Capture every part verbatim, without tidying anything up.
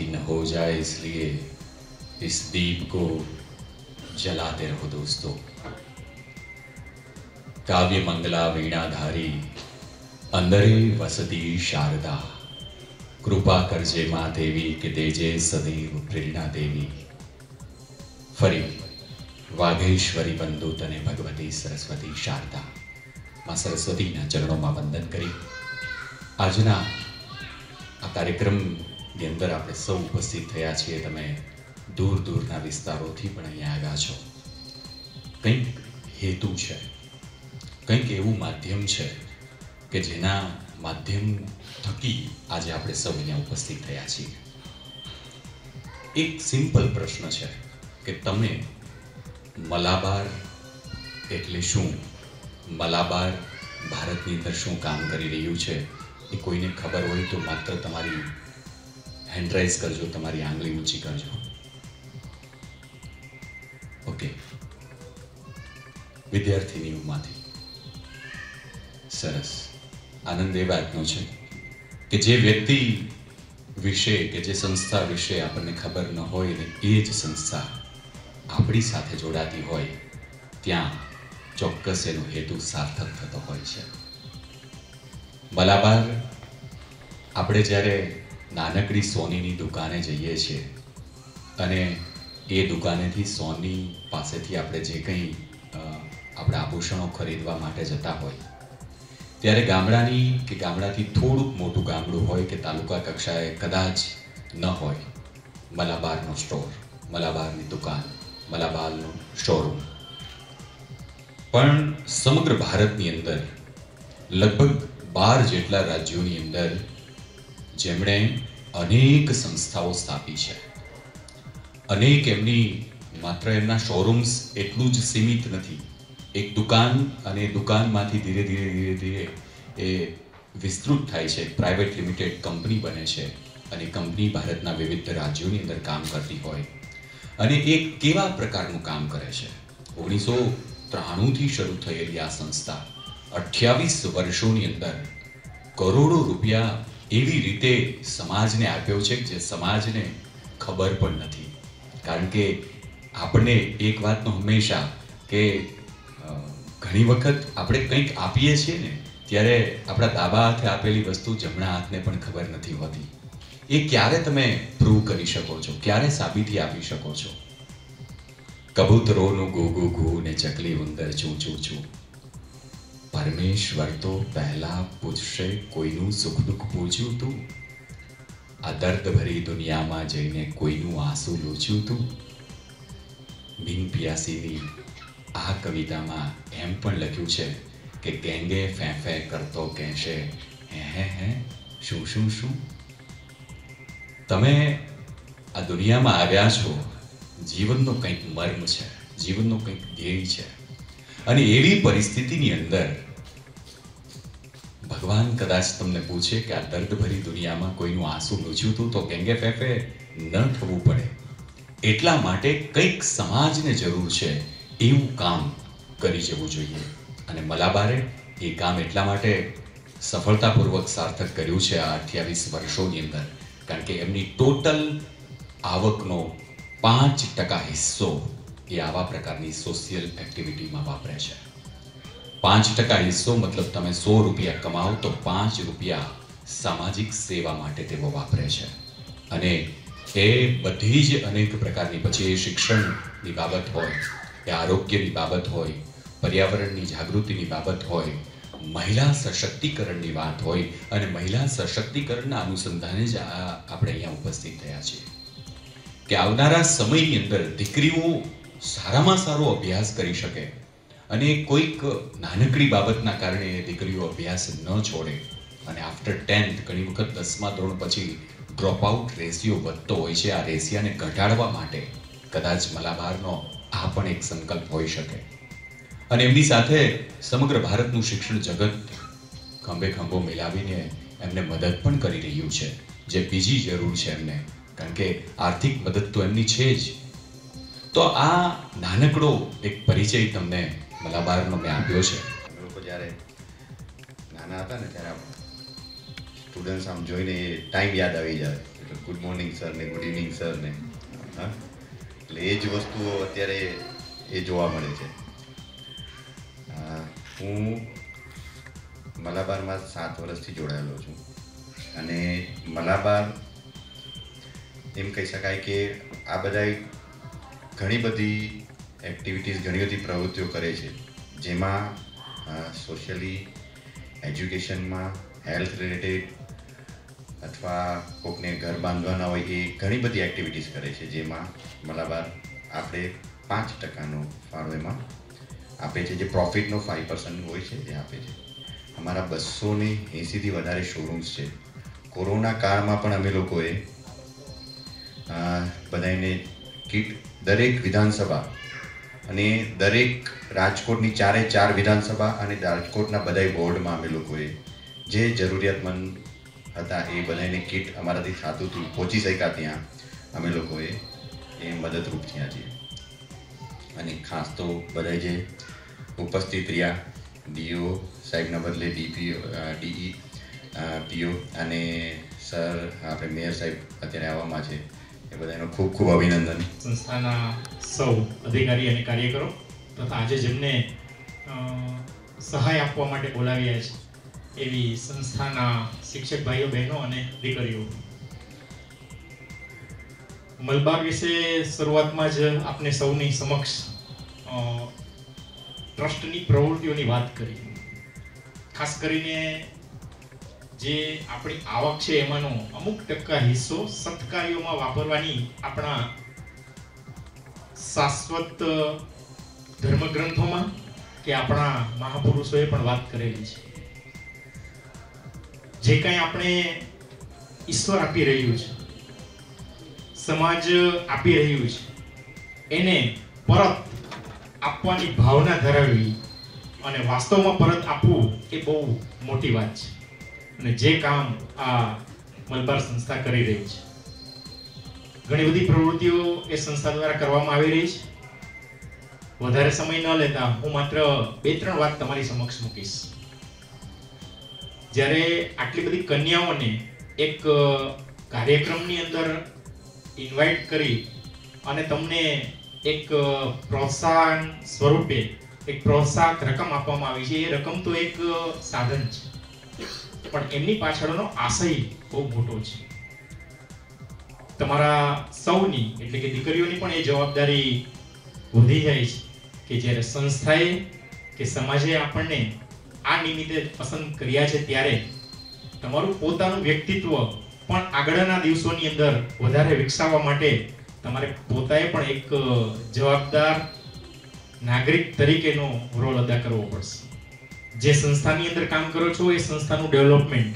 बाकी न हो जाए इसलिए इस दीप को जलाते रहो दोस्तों। काव्य मंगला वीणाधारी अंदरे वसती शारदा, कृपा करजे मां देवी के देजे सदैव प्रेरणा देवी। फरी वाघेश्वरी बंधु तने भगवती सरस्वती शारदा मां सरस्वतीना चरणों वंदन करी आजना आ कार्यक्रमની અંદર આપણે સૌ ઉપસ્થિત થયા છીએ। તમે દૂર દૂરના વિસ્તારોથી પણ અહીંયા આવ્યા છો। કંઈક હેતુ છે, કંઈક એવું માધ્યમ છે કે જેના માધ્યમ થકી આજે આપણે સૌ અહીંયા ઉપસ્થિત થયા છીએ। એક સિમ્પલ પ્રશ્ન છે કે તમે મલાબાર એટલે શું, મલાબાર ભારતની અંદર શું કામ કરી રહ્યું છે એ કોઈને ખબર હોય તો માત્ર તમારી હેન્ડ રાઇઝ કરજો, તમારી આંગળી ઊંચી કરજો। ઓકે, વિદ્યાર્થીનીઓમાંથી સરસ। આનંદ એ વાતનો છે કે જે વ્યક્તિ વિશે કે જે સંસ્થા વિશે આપણને ખબર ન હોય ને એ જ સંસ્થા આપણી સાથે જોડાતી હોય ત્યાં ચોક્કસ એનો હેતુ સાર્થક થતો હોય છે। મલાબાર આપણે જ્યારે નાનકડી સોનીની દુકાને જઈએ છીએ અને એ દુકાનેથી સોની પાસેથી આપણે જે કંઈ આપણા આભૂષણો ખરીદવા માટે જતા હોય ત્યારે ગામડાની કે ગામડાથી થોડુંક મોટું ગામડું હોય કે તાલુકા કક્ષાએ કદાચ ન હોય મલાબારનો સ્ટોર, મલાબારની દુકાન, મલાબારનો શોરૂમ, પણ સમગ્ર ભારતની અંદર લગભગ બાર જેટલા રાજ્યોની અંદર જેમણે અનેક સંસ્થાઓ સ્થાપી છે, અનેક એમની માત્ર એમના શોરૂમ્સ એટલું જ સીમિત નથી, એક દુકાન અને દુકાનમાંથી ધીરે ધીરે ધીરે ધીરે એ વિસ્તૃત થાય છે, પ્રાઇવેટ લિમિટેડ કંપની બને છે અને કંપની ભારતના વિવિધ રાજ્યોની અંદર કામ કરતી હોય અને એ કેવા પ્રકારનું કામ કરે છે। ઓગણીસો ત્રાણુંથી શરૂ થયેલી આ સંસ્થા અઠ્યાવીસ વર્ષોની અંદર કરોડો રૂપિયા એવી રીતે સમાજને આપ્યો છે જે સમાજને ખબર પણ નથી। કારણ કે આપણને એક વાતનો હંમેશા કે ઘણી વખત આપણે કંઈક આપીએ છીએ ને ત્યારે આપણા ડાબા હાથે આપેલી વસ્તુ જમણા હાથને પણ ખબર નથી હોતી। એ ક્યારે તમે પ્રૂવ કરી શકો છો, ક્યારે સાબિતી આપી શકો છો? કબૂતરોનું ગુ ગુ ગુ ને ચકલી ઉંદર ચૂ ચૂ ચૂ, પરમેશ્વર તો પહેલા પૂછશે કોઈનું સુખ દુઃખ પૂછ્યું તું? આ દર્દ ભરી દુનિયામાં જઈને કોઈનું આંસુ લૂછ્યું તું? બિન પિયાસીની આ કવિતામાં એમ પણ લખ્યું છે કે ગેંગે ફે ફે કરતો કહેશે હે હે હે શું શું શું। તમે આ દુનિયામાં આવ્યા છો, જીવનનો કંઈક મર્મ છે, જીવનનો કંઈક ધ્યેય છે અને એવી પરિસ્થિતિની અંદર ભગવાન કદાચ તમને પૂછે કે આ દર્દ ભરી દુનિયામાં કોઈનું આંસુ લૂછ્યું હતું તો ગેંગે ફેફે ન થવું પડે એટલા માટે કંઈક સમાજને જરૂર છે એવું કામ કરી જવું જોઈએ અને મલાબારે એ કામ એટલા માટે સફળતાપૂર્વક સાર્થક કર્યું છે આ અઠ્યાવીસ વર્ષોની અંદર કારણ કે એમની ટોટલ આવકનો પાંચ ટકા હિસ્સો એ આવા પ્રકારની સોશિયલ એક્ટિવિટીમાં વાપરે છે। પાંચ ટકા હિસ્સો મતલબ તમે સો રૂપિયા કમાઓ તો પાંચ રૂપિયા સામાજિક સેવા માટે તેઓ વાપરે છે અને એ બધી જ અનેક પ્રકારની, પછી એ શિક્ષણની બાબત હોય, એ આરોગ્યની બાબત હોય, પર્યાવરણની જાગૃતિની બાબત હોય, મહિલા સશક્તિકરણની વાત હોય અને મહિલા સશક્તિકરણના અનુસંધાને જ આપણે અહીંયા ઉપસ્થિત થયા છીએ કે આવનારા સમયની અંદર દીકરીઓ સારામાં સારો અભ્યાસ કરી શકે અને કોઈક નાનકડી બાબતના કારણે દીકરીઓ અભ્યાસ ન છોડે અને આફ્ટર ટેન્થ ઘણી વખત દસમા ધોરણ પછી ડ્રોપ આઉટ રેશિયો વધતો હોય છે। આ રેશિયાને ઘટાડવા માટે કદાચ મલાબારનો આ પણ એક સંકલ્પ હોઈ શકે અને એમની સાથે સમગ્ર ભારતનું શિક્ષણ જગત ખંભે ખંભો મિલાવીને એમને મદદ પણ કરી રહ્યું છે જે બીજી જરૂર છે એમને, કારણ કે આર્થિક મદદ તો એમની છે જ। તો આ નાનકડો એક પરિચય તમને મલાબારનો મેં આપ્યો છે। અમે લોકો જ્યારે નાના હતા ને ત્યારે સ્ટુડન્ટ્સ આમ જોઈને એ ટાઈમ યાદ આવી જાય, એટલે ગુડ મોર્નિંગ સર ને ગુડ ઇવનિંગ સર ને, હા, એટલે એ જ વસ્તુઓ અત્યારે એ જોવા મળે છે. હું મલાબારમાં સાત વર્ષથી જોડાયેલો છું અને મલાબાર એમ કહી શકાય કે આ બધા ઘણી બધી એક્ટિવિટીઝ, ઘણી બધી પ્રવૃત્તિઓ કરે છે, જેમાં સોશિયલી, એજ્યુકેશનમાં, હેલ્થ રિલેટેડ અથવા કોઈકને ઘર બાંધવાના હોય એ ઘણી બધી એક્ટિવિટીઝ કરે છે, જેમાં મલાબાર આપણે પાંચ ટકાનો ફાળો એમાં આપે છે, જે પ્રોફિટનો ફાઈવ પર્સન્ટ હોય છે એ આપે છે. અમારા બસો ને એંસીથી વધારે શોરૂમ્સ છે. કોરોના કાળમાં પણ અમે લોકોએ બધાને કીટ દરેક વિધાનસભા અને દરેક રાજકોટની ચારે ચાર વિધાનસભા અને રાજકોટના બધા બોર્ડમાં અમે લોકોએ જે જરૂરિયાતમંદ હતા એ બધાને કીટ અમારાથી થતું હતું, પહોંચી શક્યા ત્યાં અમે લોકોએ એ મદદરૂપ થયા છીએ. અને ખાસ તો બધા જે ઉપસ્થિત રહ્યા, ડીઓ સાહેબના બદલે ડીપીઓ, ડીઈ પીઓ અને સર, આપણે મેયર સાહેબ અત્યારે આવવામાં છે, એ બધાનો ખૂબ ખૂબ અભિનંદન. સંસ્થાના સૌ અધિકારી અને કાર્યકરો તથા આજે જેમને સહાય આપવા માટે બોલાવ્યા છે એવી સંસ્થાના શિક્ષક ભાઈઓ, બહેનો અને દીકરીઓ, મલબાર વિશે શરૂઆતમાં જ આપને સૌની સમક્ષ ટ્રસ્ટની પ્રવૃત્તિઓની વાત કરી. ખાસ કરીને જે આપણી આવક છે એમાંનો અમુક ટકા હિસ્સો સત્કાર્યોમાં વાપરવાની આપણા શાશ્વત ધર્મગ્રંથોમાં કે આપણા મહાપુરુષોએ પણ વાત કરેલી છે. જે કંઈ આપણે ઈશ્વર આપી રહ્યું છે, સમાજ આપી રહ્યું છે, એને પરત આપવાની ભાવના ધરાવવી અને વાસ્તવમાં પરત આપવું એ બહુ મોટી વાત છે. અને જે કામ આ મલબાર સંસ્થા કરી રહી છે, ઘણી બધી પ્રવૃત્તિઓ એ સંસ્થા દ્વારા કરવામાં આવી રહી છે. વધારે સમય ન લેતા હું માત્ર બે ત્રણ વાત તમારી સમક્ષ મૂકીશ. જ્યારે આટલી બધી કન્યાઓને એક કાર્યક્રમની અંદર ઇન્વાઇટ કરી અને તમને એક પ્રોત્સાહન સ્વરૂપે એક પ્રોત્સાહક રકમ આપવામાં આવી છે, એ રકમ તો એક સાધન છે, પણ એમની પાછળનો આશય બહુ મોટો છે. તમારા સૌની એટલે કે દીકરીઓની પણ એ જવાબદારી વધી જાય છે કે જ્યારે સંસ્થાએ કે સમાજે આપણને આ નિમિત્તે પસંદ કર્યા છે ત્યારે તમારું પોતાનું વ્યક્તિત્વ પણ આગળના દિવસોની અંદર વધારે વિકસાવવા માટે તમારે પોતાએ પણ એક જવાબદાર નાગરિક તરીકેનો રોલ અદા કરવો પડશે. જે સંસ્થાની અંદર કામ કરો છો એ સંસ્થાનું ડેવલપમેન્ટ,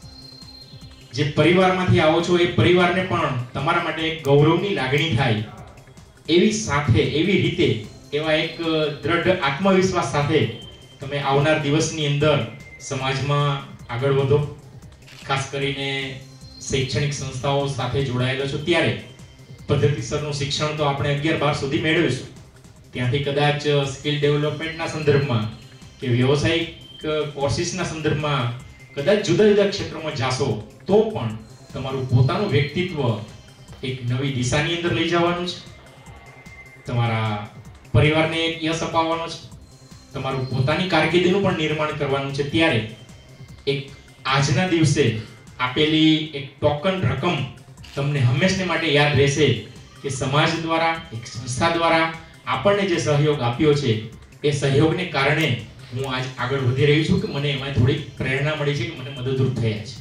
જે પરિવારમાંથી આવો છો એ પરિવારને પણ તમારા માટે એક ગૌરવની લાગણી થાય એવી સાથે, એવી રીતે, એવા એક દ્રઢ આત્મવિશ્વાસ સાથે તમે આવનાર દિવસની અંદર સમાજમાં આગળ વધો. ખાસ કરીને શૈક્ષણિક સંસ્થાઓ સાથે જોડાયેલા છો ત્યારે પદ્ધતિસરનું શિક્ષણ તો આપણે અગિયાર બાર સુધી મેળવીશું, ત્યાંથી કદાચ સ્કિલ ડેવલપમેન્ટના સંદર્ભમાં કે વ્યવસાયિક કોર્સિસના સંદર્ભમાં કદાચ જુદા જુદા ક્ષેત્રોમાં જાશો તો પણ તમારું પોતાનું વ્યક્તિત્વ એક નવી દિશાની અંદર લઈ જવાનું છે, તમારા પરિવારને એક યશ અપાવવાનો છે, તમારું પોતાની કારકિર્દીનું પણ નિર્માણ કરવાનું છે. ત્યારે એક આજના દિવસે આપેલી એક ટોકન રકમ તમને હંમેશા માટે યાદ રહેશે કે સમાજ દ્વારા, એક સંસ્થા દ્વારા આપણને જે સહયોગ આપ્યો છે એ સહયોગને કારણે હું આજ આગળ વધી રહી છું કે મને એમાં થોડી પ્રેરણા મળી છે કે મને મદદરૂપ થયા છે.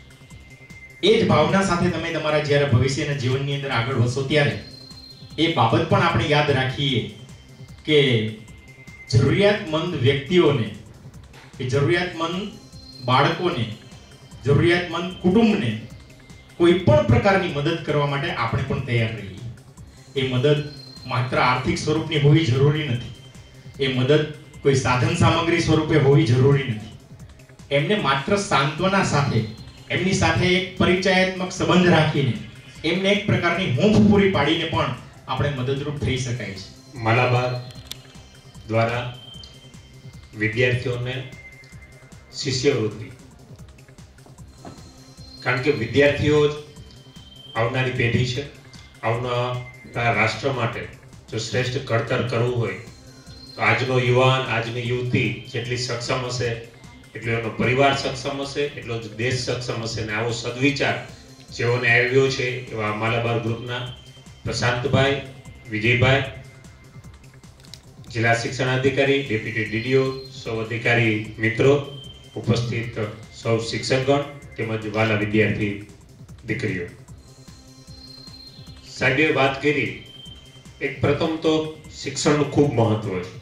એ જ ભાવના સાથે તમે તમારા જ્યારે ભવિષ્યના જીવનની અંદર આગળ વધશો ત્યારે એ બાબત પણ આપણે યાદ રાખીએ કે જરૂરિયાતમંદ વ્યક્તિઓને, કે જરૂરિયાતમંદ બાળકોને, જરૂરિયાતમંદ કુટુંબને કોઈ પણ પ્રકારની મદદ કરવા માટે આપણે પણ તૈયાર રહીએ. એ મદદ માત્ર આર્થિક સ્વરૂપની હોવી જરૂરી નથી, એ મદદ કોઈ સાધન સામગ્રી સ્વરૂપે હોવી જરૂરી નથી. એમને માત્ર સાંત્વના સાથે, એમની સાથે એક પરિચયાત્મક સંબંધ રાખીને, એમને એક પ્રકારની હૂંફ પૂરી પાડીને પણ આપણે મદદરૂપ થઈ શકાય છે. મલાબાર દ્વારા વિદ્યાર્થીઓને શિષ્યવૃત્તિ કારણ કે વિદ્યાર્થીઓ જ આવનારી પેઢી છે. આવનારા રાષ્ટ્ર માટે જો શ્રેષ્ઠ ઘડતર કરવું હોય તો આજનો યુવાન, આજની યુવતી જેટલી સક્ષમ હશે એટલો એનો પરિવાર સક્ષમ હશે, એટલો જ દેશ સક્ષમ હશે. અને આવો સદવિચાર જેઓને આવ્યો છે એવા માલાબાર ગ્રુપના પ્રશાંતભાઈ, વિજયભાઈ, જિલ્લા શિક્ષણાધિકારી, ડેપ્યુટી ડીડીઓ, સૌ અધિકારી મિત્રો, ઉપસ્થિત સૌ શિક્ષકગણ તેમજ વાલા વિદ્યાર્થી દીકરીઓ. સાહેબે વાત કરી, એક પ્રથમ તો શિક્ષણનું ખૂબ મહત્વ છે.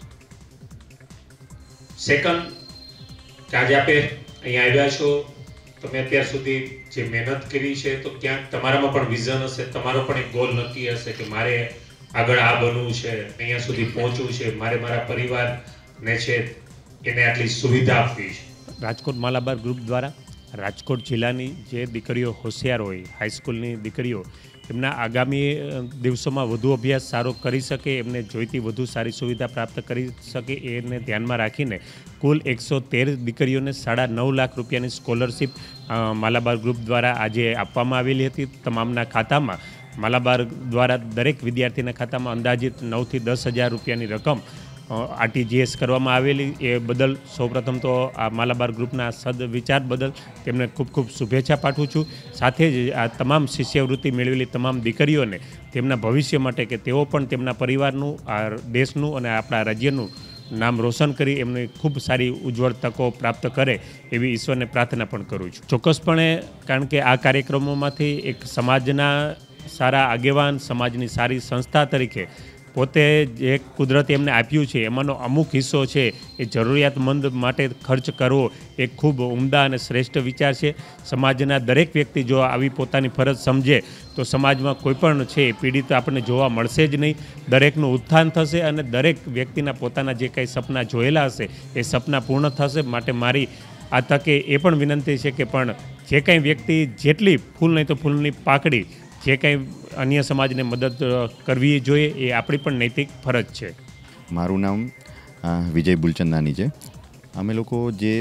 સેકન્ડ, કે આજે આપે અહીંયા આવ્યા છો, તમે અત્યાર સુધી જે મહેનત કરી છે તો ક્યાંક તમારામાં પણ વિઝન હશે, તમારો પણ એક ગોલ નક્કી હશે કે મારે આગળ આ બનવું છે, અહીંયા સુધી પહોંચવું છે, મારે મારા પરિવારને છે એને આટલી સુવિધા આપવી છે. રાજકોટ માલાબાર ગ્રુપ દ્વારા રાજકોટ જિલ્લાની જે દીકરીઓ હોશિયાર હોય, હાઈસ્કૂલની દીકરીઓ, એમના આગામી દિવસોમાં વધુ અભ્યાસ સારો કરી શકે, એમને જોઈતી વધુ સારી સુવિધા પ્રાપ્ત કરી શકે, એને ધ્યાનમાં રાખીને કુલ એકસો તેર દીકરીઓને સાડા નવ લાખ રૂપિયાની સ્કોલરશિપ માલાબાર ગ્રુપ દ્વારા આજે આપવામાં આવેલી હતી. તમામના ખાતામાં માલાબાર દ્વારા દરેક વિદ્યાર્થીના ખાતામાં અંદાજિત નવથી દસ હજાર રૂપિયાની રકમ આરટીજીએસ કરવામાં આવેલી. એ બદલ સૌપ્રથમ તો આ માલાબાર ગ્રુપના સદવિચાર બદલ તેમને ખૂબ ખૂબ શુભેચ્છા પાઠવું છું. સાથે જ આ તમામ શિષ્યવૃત્તિ મેળવેલી તમામ દીકરીઓને તેમના ભવિષ્ય માટે કે તેઓ પણ તેમના પરિવારનું, આ દેશનું અને આપણા રાજ્યનું નામ રોશન કરી એમની ખૂબ સારી ઉજ્જવળ તકો પ્રાપ્ત કરે એવી ઈશ્વરને પ્રાર્થના પણ કરું છું. ચોક્કસપણે, કારણ કે આ કાર્યક્રમોમાંથી એક સમાજના સારા આગેવાન, સમાજની સારી સંસ્થા તરીકે પોતે જે કુદરતે એમને આપ્યું છે એમાંનો અમુક હિસ્સો છે એ જરૂરિયાતમંદ માટે ખર્ચ કરવો એ ખૂબ ઉમદા અને શ્રેષ્ઠ વિચાર છે. સમાજના દરેક વ્યક્તિ જો આવી પોતાની ફરજ સમજે તો સમાજમાં કોઈ પણ છે પીડિત આપણને જોવા મળશે જ નહીં. દરેકનું ઉત્થાન થશે અને દરેક વ્યક્તિના પોતાના જે કંઈ સપના જોયેલા હશે એ સપના પૂર્ણ થશે. માટે મારી આ તકે એ પણ વિનંતી છે કે પણ જે કંઈ વ્યક્તિ જેટલી ફૂલ નહીં તો ફૂલની પાકડી જે કંઈ અન્ય સમાજને મદદ કરવી જોઈએ એ આપણી પણ નૈતિક ફરજ છે. મારું નામ વિજય બુલચંદાની છે. અમે લોકો જે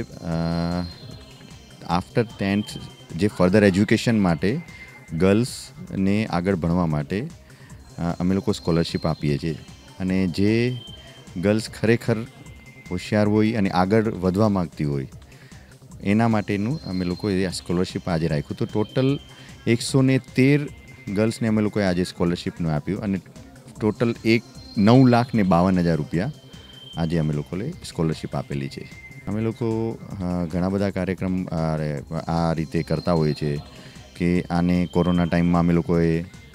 આફ્ટર ટેન્થ જે ફર્ધર એજ્યુકેશન માટે ગર્લ્સને આગળ ભણવા માટે અમે લોકો સ્કોલરશિપ આપીએ છીએ. અને જે ગર્લ્સ ખરેખર હોશિયાર હોય અને આગળ વધવા માગતી હોય એના માટેનું અમે લોકોએ આ સ્કોલરશિપ આજે રાખ્યું. તો ટોટલ એકસો ને તેર ગર્લ્સને અમે લોકોએ આજે સ્કોલરશિપનું આપ્યું અને ટોટલ એક નવ લાખ ને બાવન હજાર રૂપિયા આજે અમે લોકોએ સ્કોલરશિપ આપેલી છે. અમે લોકો ઘણા બધા કાર્યક્રમ આ રીતે કરતા હોઈએ છીએ કે આને કોરોના ટાઈમમાં અમે લોકોએ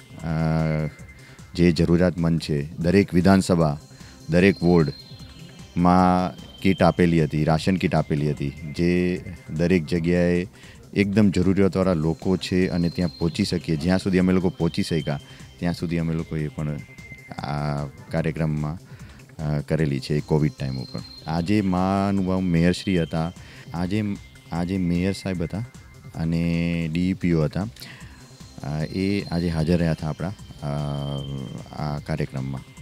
જે જરૂરિયાતમંદ છે દરેક વિધાનસભા, દરેક વોર્ડમાં કીટ આપેલી હતી, રાશન કીટ આપેલી હતી, જે દરેક જગ્યાએ એકદમ જરૂરિયાતવાળા લોકો છે અને ત્યાં પહોંચી શકીએ. જ્યાં સુધી અમે લોકો પહોંચી શક્યા ત્યાં સુધી અમે લોકોએ પણ આ કાર્યક્રમમાં કરેલી છે કોવિડ ટાઈમ ઉપર. આજે મહાનુભાવ મેયરશ્રી હતા, આજે આજે મેયર સાહેબ હતા અને ડીઈપીઓ હતા, એ આજે હાજર રહ્યા હતા આપણા આ કાર્યક્રમમાં.